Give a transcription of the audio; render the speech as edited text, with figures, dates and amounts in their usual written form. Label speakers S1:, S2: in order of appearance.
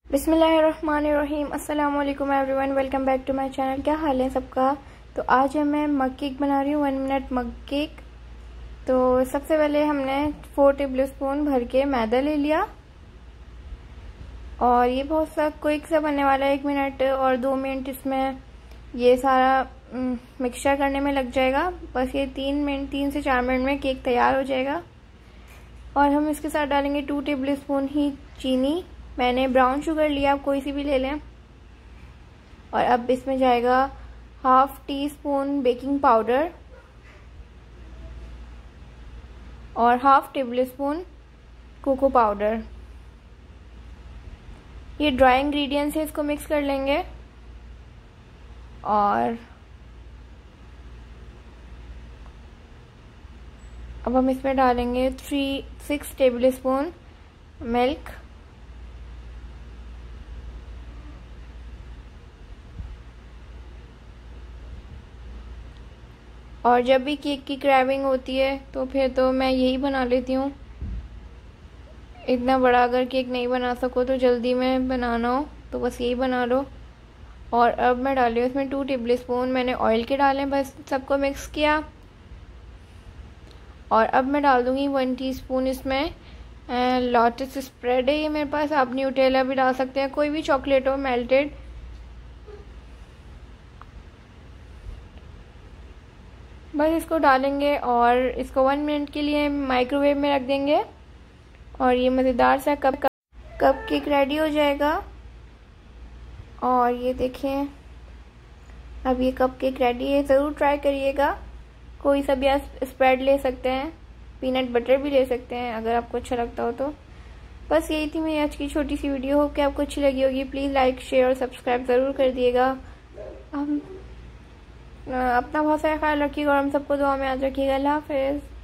S1: बिस्मिल्लाहिर्रहमानिर्रहीम। अस्सलाम वालेकुम everyone, welcome back to my channel. क्या हाल है सबका। तो आज है मैं मग केक बना रही हूँ, 1 मिनट मग केक। तो सबसे पहले हमने 4 टेबल स्पून भर के मैदा ले लिया और ये बहुत सा क्विक सा बनने वाला है। 1 मिनट और 2 मिनट इसमें ये सारा मिक्सचर करने में लग जाएगा। बस ये 3 से 4 मिनट में केक तैयार हो जाएगा। और हम इसके साथ डालेंगे 2 टेबल स्पून ही चीनी। मैंने ब्राउन शुगर लिया, आप कोई सी भी ले लें। और अब इसमें जाएगा 1/2 टीस्पून बेकिंग पाउडर और 1/2 टेबल स्पून कोको पाउडर। ये ड्राई इंग्रेडिएंट्स है, इसको मिक्स कर लेंगे। और अब हम इसमें डालेंगे 6 टेबल स्पून मिल्क। और जब भी केक की क्रेविंग होती है तो फिर तो मैं यही बना लेती हूँ। इतना बड़ा अगर केक नहीं बना सको तो जल्दी में बनाना हो तो बस यही बना लो। और अब मैं डाली हूँ इसमें 2 टेबल स्पून मैंने ऑयल के डाले। बस सबको मिक्स किया और अब मैं डाल दूँगी 1 टीस्पून इसमें लोटस स्प्रेड है ये मेरे पास। आप न्यूटेला भी डाल सकते हैं, कोई भी चॉकलेट हो मेल्टेड। बस इसको डालेंगे और इसको 1 मिनट के लिए माइक्रोवेव में रख देंगे और ये मज़ेदार सा कप केक रेडी हो जाएगा। और ये देखें, अब ये कप केक रेडी है। ज़रूर ट्राई करिएगा। कोई सा भी आप स्प्रेड ले सकते हैं, पीनट बटर भी ले सकते हैं अगर आपको अच्छा लगता हो तो। बस यही थी मेरी आज की छोटी सी वीडियो। होप कि आपको अच्छी लगी होगी। प्लीज़ लाइक शेयर और सब्सक्राइब ज़रूर कर दिएगा। हम अपना बहुत सारा ख्याल रखिएगा और हम सबको दुआ में याद रखिएगा। अल्लाह हाफ़िज़।